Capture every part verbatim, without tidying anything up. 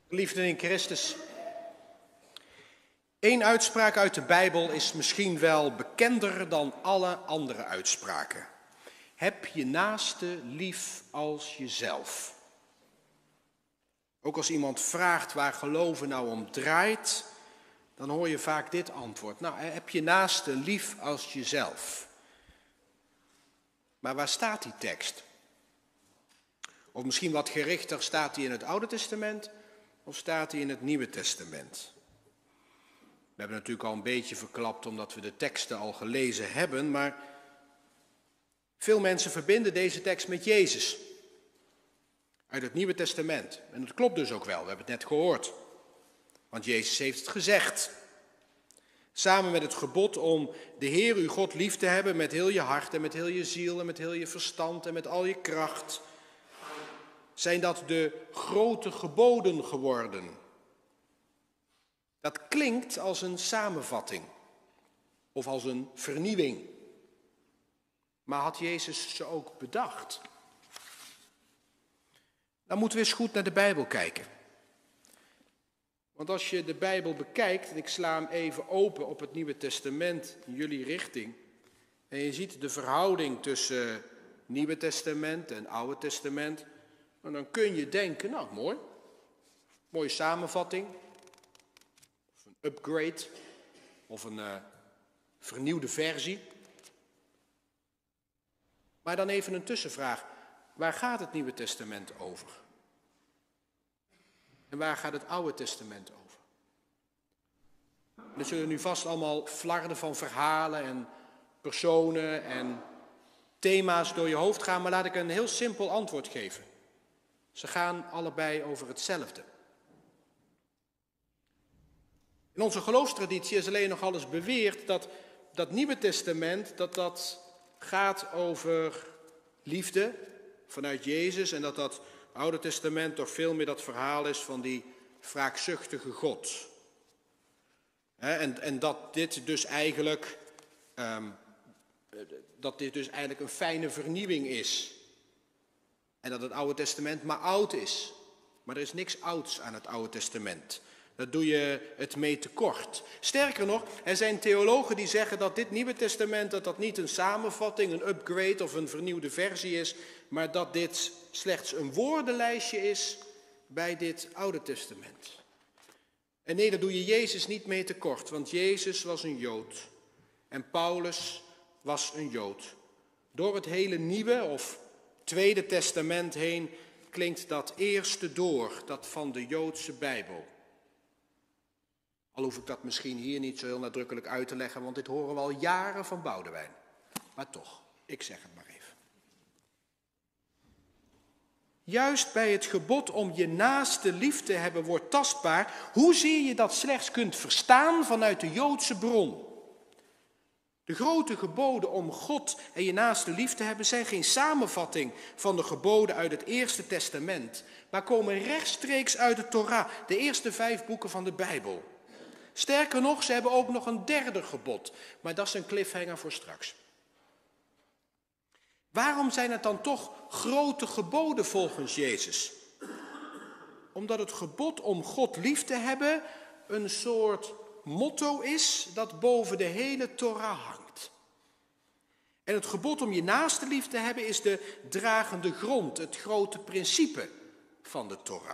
Geliefden in Christus. Eén uitspraak uit de Bijbel is misschien wel bekender dan alle andere uitspraken. Heb je naaste lief als jezelf. Ook als iemand vraagt waar geloven nou om draait, dan hoor je vaak dit antwoord. Nou, heb je naaste lief als jezelf. Maar waar staat die tekst? Of misschien wat gerichter, staat die in het Oude Testament of staat die in het Nieuwe Testament? We hebben natuurlijk al een beetje verklapt omdat we de teksten al gelezen hebben, maar veel mensen verbinden deze tekst met Jezus uit het Nieuwe Testament. En dat klopt dus ook wel, we hebben het net gehoord. Want Jezus heeft het gezegd. Samen met het gebod om de Heer uw God lief te hebben met heel je hart en met heel je ziel en met heel je verstand en met al je kracht, zijn dat de grote geboden geworden. Dat klinkt als een samenvatting of als een vernieuwing. Maar had Jezus ze ook bedacht? Dan moeten we eens goed naar de Bijbel kijken. Want als je de Bijbel bekijkt, en ik sla hem even open op het Nieuwe Testament in jullie richting, en je ziet de verhouding tussen Nieuwe Testament en Oude Testament, en dan kun je denken, nou mooi, mooie samenvatting, of een upgrade, of een uh, vernieuwde versie. Maar dan even een tussenvraag, waar gaat het Nieuwe Testament over? En waar gaat het Oude Testament over? Er zullen nu vast allemaal flarden van verhalen en personen en thema's door je hoofd gaan, maar laat ik een heel simpel antwoord geven. Ze gaan allebei over hetzelfde. In onze geloofstraditie is alleen nog alles beweerd dat dat Nieuwe Testament, dat dat gaat over liefde vanuit Jezus en dat dat Oude Testament toch veel meer dat verhaal is van die wraakzuchtige God. En, en dat dit dus eigenlijk, um, dat dit dus eigenlijk een fijne vernieuwing is. En dat het Oude Testament maar oud is. Maar er is niks ouds aan het Oude Testament. Daar doe je het mee tekort. Sterker nog, er zijn theologen die zeggen dat dit Nieuwe Testament, dat dat niet een samenvatting, een upgrade of een vernieuwde versie is, maar dat dit slechts een woordenlijstje is bij dit Oude Testament. En nee, daar doe je Jezus niet mee tekort, want Jezus was een Jood en Paulus was een Jood. Door het hele Nieuwe of Tweede Testament heen klinkt dat eerste door, dat van de Joodse Bijbel. Al hoef ik dat misschien hier niet zo heel nadrukkelijk uit te leggen, want dit horen we al jaren van Boudewijn. Maar toch, ik zeg het maar even. Juist bij het gebod om je naaste lief te hebben wordt tastbaar hoezeer je dat slechts kunt verstaan vanuit de Joodse bron. De grote geboden om God en je naaste lief te hebben zijn geen samenvatting van de geboden uit het Eerste Testament, maar komen rechtstreeks uit de Torah, de eerste vijf boeken van de Bijbel. Sterker nog, ze hebben ook nog een derde gebod, maar dat is een cliffhanger voor straks. Waarom zijn het dan toch grote geboden volgens Jezus? Omdat het gebod om God lief te hebben een soort motto is dat boven de hele Torah hangt. En het gebod om je naaste lief te hebben is de dragende grond, het grote principe van de Torah.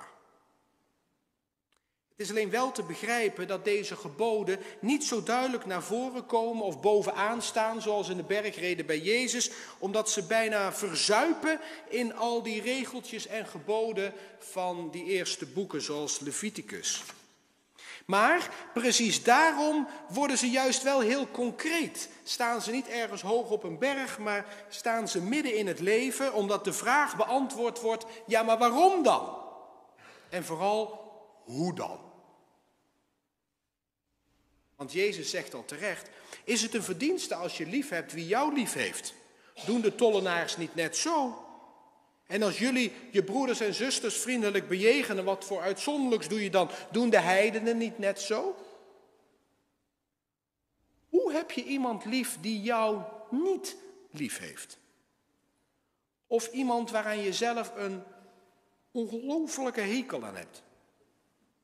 Het is alleen wel te begrijpen dat deze geboden niet zo duidelijk naar voren komen of bovenaan staan zoals in de bergreden bij Jezus, omdat ze bijna verzuipen in al die regeltjes en geboden van die eerste boeken zoals Leviticus. Maar precies daarom worden ze juist wel heel concreet. Staan ze niet ergens hoog op een berg, maar staan ze midden in het leven, omdat de vraag beantwoord wordt, ja, maar waarom dan? En vooral, hoe dan? Want Jezus zegt al terecht, is het een verdienste als je lief hebt wie jou lief heeft? Doen de tollenaars niet net zo? En als jullie je broeders en zusters vriendelijk bejegenen, wat voor uitzonderlijks doe je dan? Doen de heidenen niet net zo? Hoe heb je iemand lief die jou niet lief heeft? Of iemand waaraan je zelf een ongelofelijke hekel aan hebt?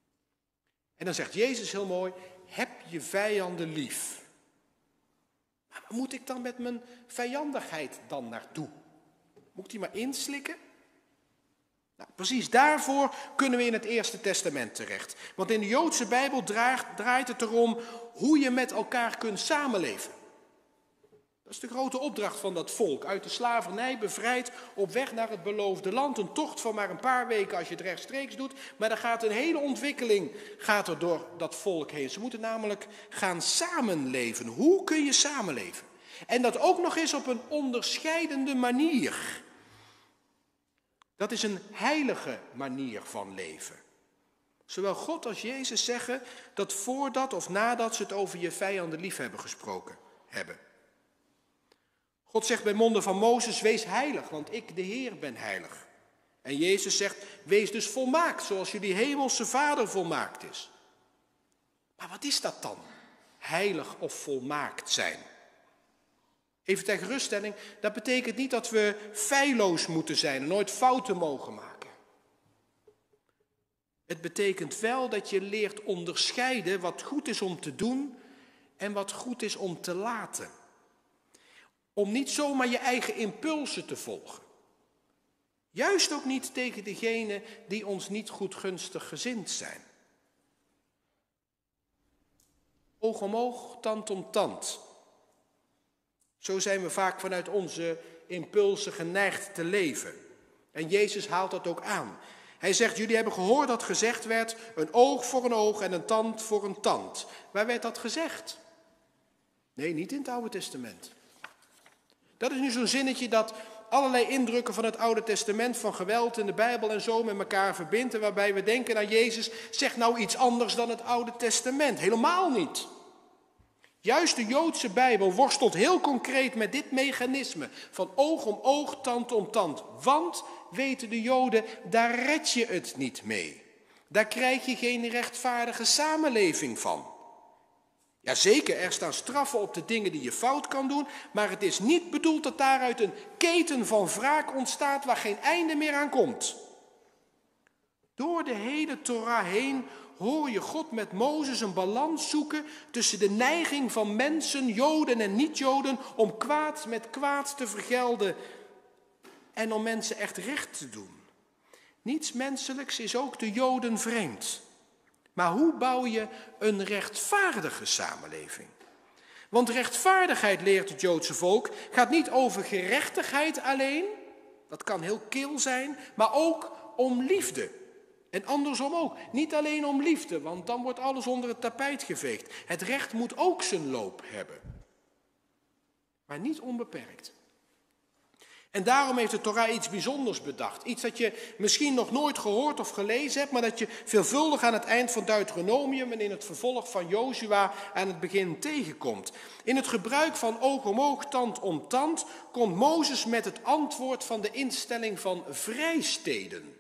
En dan zegt Jezus heel mooi, heb je vijanden lief. Maar waar moet ik dan met mijn vijandigheid dan naartoe? Moet ik die maar inslikken? Nou, precies daarvoor kunnen we in het Eerste Testament terecht. Want in de Joodse Bijbel draait, draait het erom hoe je met elkaar kunt samenleven. Dat is de grote opdracht van dat volk. Uit de slavernij bevrijd op weg naar het beloofde land. Een tocht van maar een paar weken als je het rechtstreeks doet. Maar er gaat een hele ontwikkeling gaat er door dat volk heen. Ze moeten namelijk gaan samenleven. Hoe kun je samenleven? En dat ook nog eens op een onderscheidende manier. Dat is een heilige manier van leven. Zowel God als Jezus zeggen dat voordat of nadat ze het over je vijanden lief hebben gesproken hebben. God zegt bij monden van Mozes, wees heilig, want ik, de Heer, ben heilig. En Jezus zegt, wees dus volmaakt, zoals jullie hemelse Vader volmaakt is. Maar wat is dat dan? Heilig of volmaakt zijn? Even ter geruststelling, dat betekent niet dat we feilloos moeten zijn en nooit fouten mogen maken. Het betekent wel dat je leert onderscheiden wat goed is om te doen en wat goed is om te laten. Om niet zomaar je eigen impulsen te volgen. Juist ook niet tegen degenen die ons niet goed gunstig gezind zijn. Oog om oog, tand om tand. Zo zijn we vaak vanuit onze impulsen geneigd te leven. En Jezus haalt dat ook aan. Hij zegt, jullie hebben gehoord dat gezegd werd, een oog voor een oog en een tand voor een tand. Waar werd dat gezegd? Nee, niet in het Oude Testament. Dat is nu zo'n zinnetje dat allerlei indrukken van het Oude Testament, van geweld in de Bijbel en zo met elkaar verbindt. En waarbij we denken aan Jezus, zeg nou iets anders dan het Oude Testament. Helemaal niet. Juist de Joodse Bijbel worstelt heel concreet met dit mechanisme van oog om oog, tand om tand. Want, weten de Joden, daar red je het niet mee. Daar krijg je geen rechtvaardige samenleving van. Jazeker, er staan straffen op de dingen die je fout kan doen, maar het is niet bedoeld dat daaruit een keten van wraak ontstaat waar geen einde meer aan komt. Door de hele Torah heen hoor je God met Mozes een balans zoeken tussen de neiging van mensen, Joden en niet-Joden, om kwaad met kwaad te vergelden en om mensen echt recht te doen. Niets menselijks is ook de Joden vreemd. Maar hoe bouw je een rechtvaardige samenleving? Want rechtvaardigheid, leert het Joodse volk, gaat niet over gerechtigheid alleen, dat kan heel kil zijn, maar ook om liefde. En andersom ook, niet alleen om liefde, want dan wordt alles onder het tapijt geveegd. Het recht moet ook zijn loop hebben, maar niet onbeperkt. En daarom heeft de Torah iets bijzonders bedacht. Iets dat je misschien nog nooit gehoord of gelezen hebt, maar dat je veelvuldig aan het eind van Deuteronomium en in het vervolg van Jozua aan het begin tegenkomt. In het gebruik van oog om oog, tand om tand, komt Mozes met het antwoord van de instelling van vrijsteden.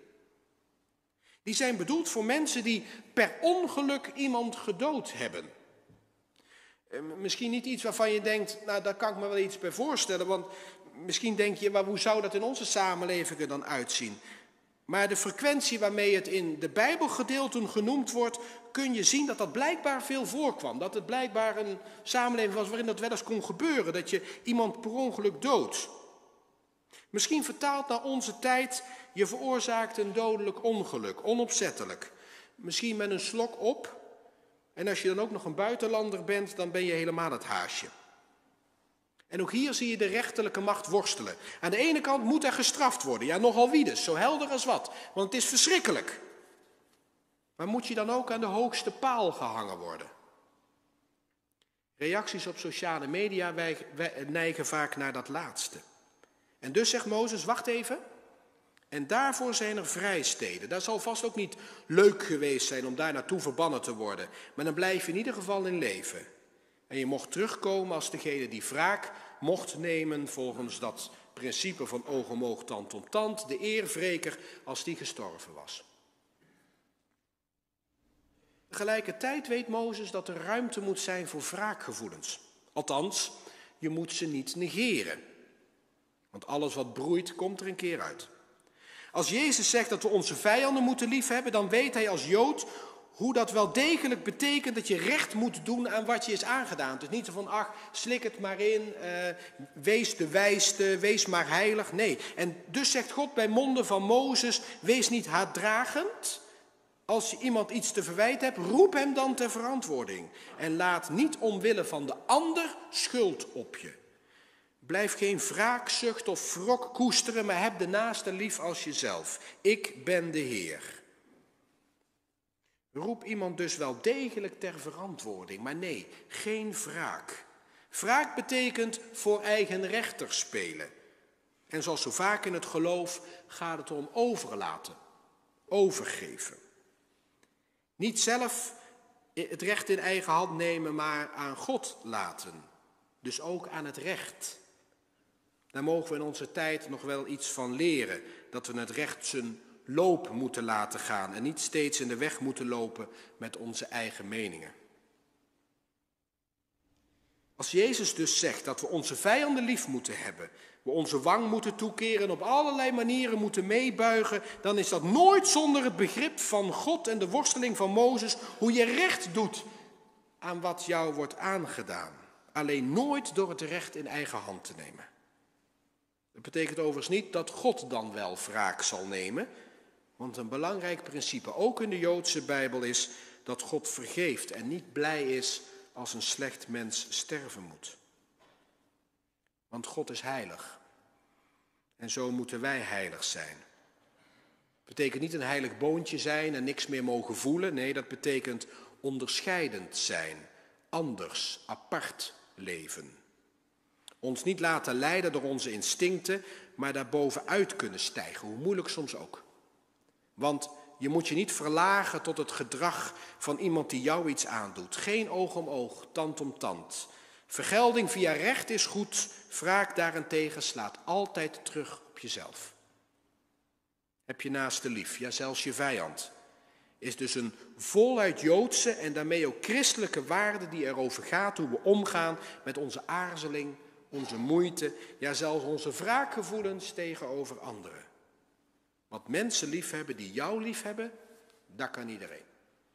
Die zijn bedoeld voor mensen die per ongeluk iemand gedood hebben. Misschien niet iets waarvan je denkt, nou daar kan ik me wel iets bij voorstellen, want misschien denk je, maar hoe zou dat in onze samenleving er dan uitzien? Maar de frequentie waarmee het in de Bijbelgedeelten genoemd wordt, kun je zien dat dat blijkbaar veel voorkwam. Dat het blijkbaar een samenleving was waarin dat wel eens kon gebeuren, dat je iemand per ongeluk doodt. Misschien vertaald naar onze tijd, je veroorzaakt een dodelijk ongeluk, onopzettelijk. Misschien met een slok op. En als je dan ook nog een buitenlander bent, dan ben je helemaal het haasje. En ook hier zie je de rechterlijke macht worstelen. Aan de ene kant moet er gestraft worden. Ja, nogal wie dus, zo helder als wat. Want het is verschrikkelijk. Maar moet je dan ook aan de hoogste paal gehangen worden? Reacties op sociale media neigen vaak naar dat laatste. En dus zegt Mozes, wacht even. En daarvoor zijn er vrijsteden. Dat zal vast ook niet leuk geweest zijn om daar naartoe verbannen te worden. Maar dan blijf je in ieder geval in leven. En je mocht terugkomen als degene die wraak mocht nemen volgens dat principe van oog om oog, tand om tand. De eerwreker als die gestorven was. Tegelijkertijd weet Mozes dat er ruimte moet zijn voor wraakgevoelens. Althans, je moet ze niet negeren. Want alles wat broeit, komt er een keer uit. Als Jezus zegt dat we onze vijanden moeten liefhebben, dan weet hij als Jood hoe dat wel degelijk betekent dat je recht moet doen aan wat je is aangedaan. Het is niet zo van, ach, slik het maar in, uh, wees de wijste, wees maar heilig. Nee, en dus zegt God bij monden van Mozes, wees niet haatdragend. Als je iemand iets te verwijten hebt, roep hem dan ter verantwoording. En laat niet omwille van de ander schuld op je. Blijf geen wraakzucht of wrok koesteren, maar heb de naaste lief als jezelf. Ik ben de Heer. Roep iemand dus wel degelijk ter verantwoording, maar nee, geen wraak. Wraak betekent voor eigen rechter spelen. En zoals zo vaak in het geloof gaat het om overlaten, overgeven. Niet zelf het recht in eigen hand nemen, maar aan God laten. Dus ook aan het recht. Daar mogen we in onze tijd nog wel iets van leren. Dat we het recht zijn loop moeten laten gaan en niet steeds in de weg moeten lopen met onze eigen meningen. Als Jezus dus zegt dat we onze vijanden lief moeten hebben, we onze wang moeten toekeren en op allerlei manieren moeten meebuigen, dan is dat nooit zonder het begrip van God en de worsteling van Mozes, hoe je recht doet aan wat jou wordt aangedaan. Alleen nooit door het recht in eigen hand te nemen. Dat betekent overigens niet dat God dan wel wraak zal nemen, want een belangrijk principe, ook in de Joodse Bijbel, is dat God vergeeft en niet blij is als een slecht mens sterven moet. Want God is heilig. En zo moeten wij heilig zijn. Dat betekent niet een heilig boontje zijn en niks meer mogen voelen. Nee, dat betekent onderscheidend zijn, anders, apart leven. Ons niet laten leiden door onze instincten, maar daarbovenuit kunnen stijgen, hoe moeilijk soms ook. Want je moet je niet verlagen tot het gedrag van iemand die jou iets aandoet. Geen oog om oog, tand om tand. Vergelding via recht is goed, wraak daarentegen slaat altijd terug op jezelf. Heb je naaste lief, ja zelfs je vijand, is dus een voluit Joodse en daarmee ook christelijke waarde die erover gaat hoe we omgaan met onze aarzeling, onze moeite, ja zelfs onze wraakgevoelens tegenover anderen. Want mensen liefhebben die jou liefhebben, dat kan iedereen.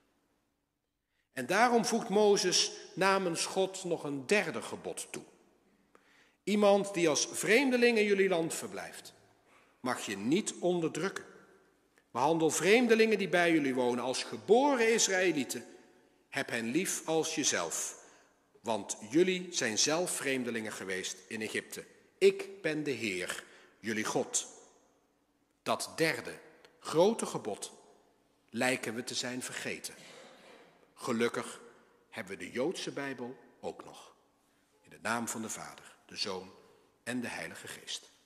En daarom voegt Mozes namens God nog een derde gebod toe. Iemand die als vreemdeling in jullie land verblijft, mag je niet onderdrukken. Behandel vreemdelingen die bij jullie wonen als geboren Israëlieten. Heb hen lief als jezelf, want jullie zijn zelf vreemdelingen geweest in Egypte. Ik ben de Heer, jullie God. Dat derde, grote gebod, lijken we te zijn vergeten. Gelukkig hebben we de Joodse Bijbel ook nog. In de naam van de Vader, de Zoon en de Heilige Geest.